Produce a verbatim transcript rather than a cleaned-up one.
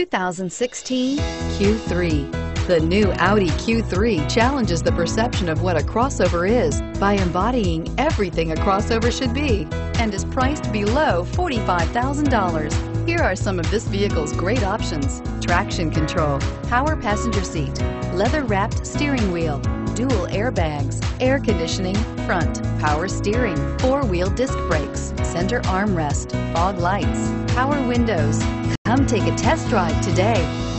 two thousand sixteen Q three. The new Audi Q three challenges the perception of what a crossover is by embodying everything a crossover should be and is priced below forty-five thousand dollars. Here are some of this vehicle's great options: traction control, power passenger seat, leather-wrapped steering wheel, dual airbags, air conditioning, front, power steering, four-wheel disc brakes, center armrest, fog lights, power windows. Come take a test drive today.